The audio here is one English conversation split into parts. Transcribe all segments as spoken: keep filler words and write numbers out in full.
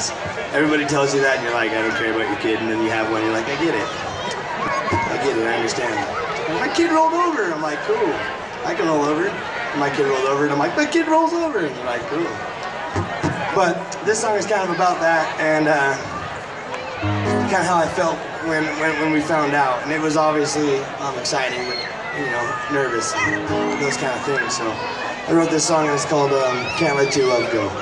because everybody tells you that and you're like, I don't care about your kid, and then you have one, you're like, I get it. I get it, I understand. And my kid rolled over, I'm like, cool. I can roll over. And my kid rolled over, and I'm like, my kid rolls over, and they're like, cool. But this song is kind of about that, and uh, kind of how I felt when, when, when we found out. And it was obviously um, exciting, but, you know, nervous, and those kind of things. So I wrote this song, and it's called um, Can't Let Your Love Go.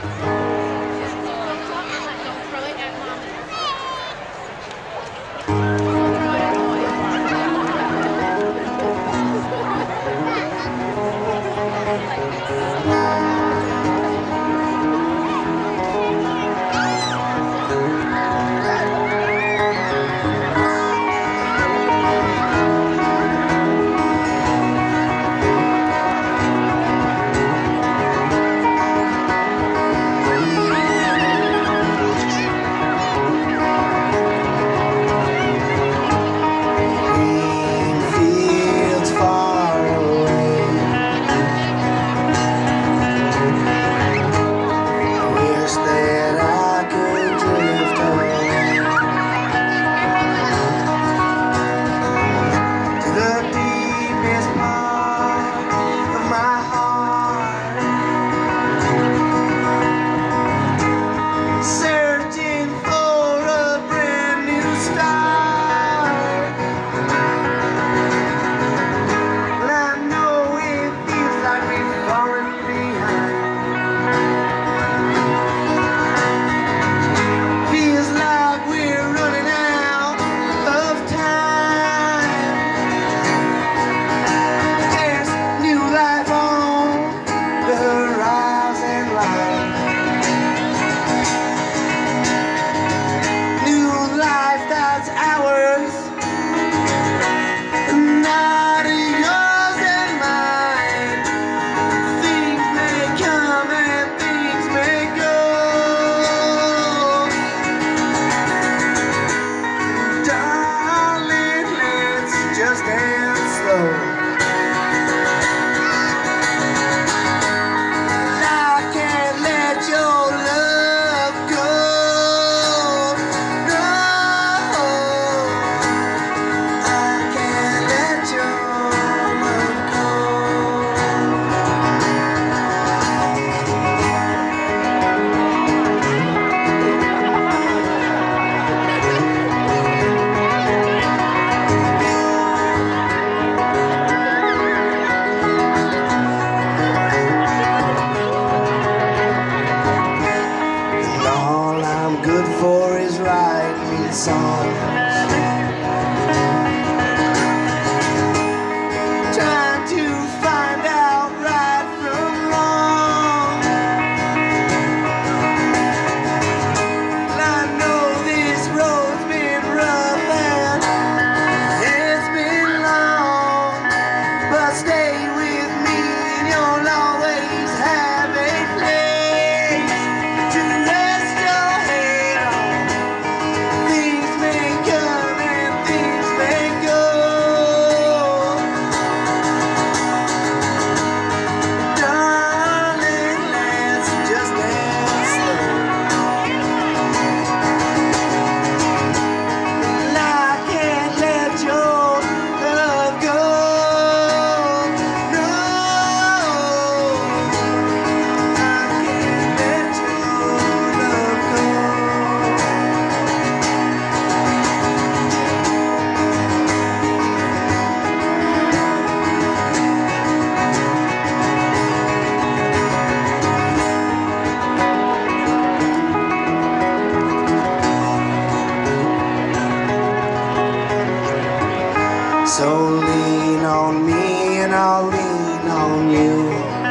So lean on me and I'll lean on you.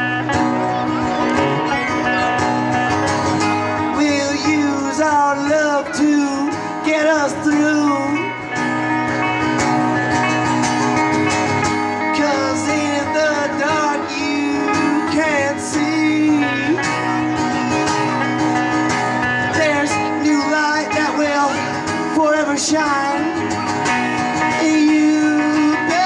We'll use our love to get us through. 'Cause in the dark you can't see. There's new light that will forever shine. You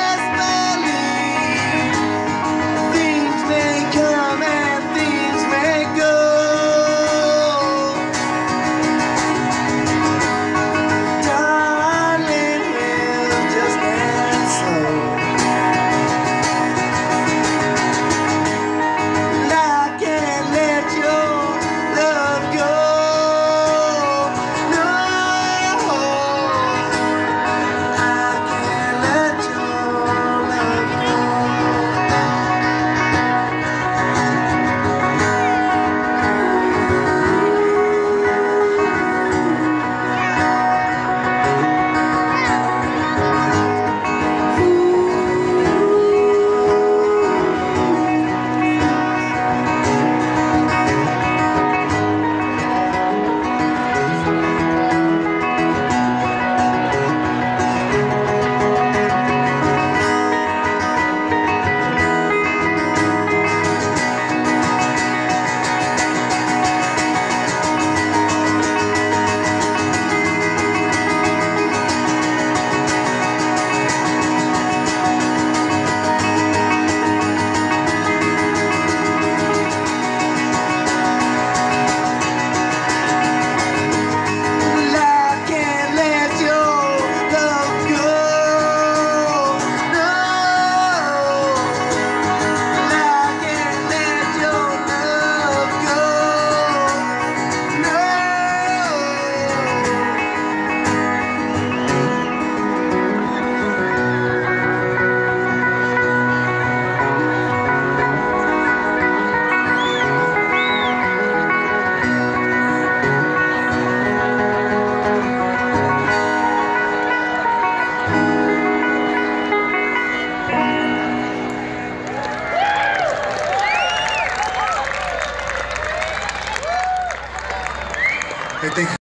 Hey, thank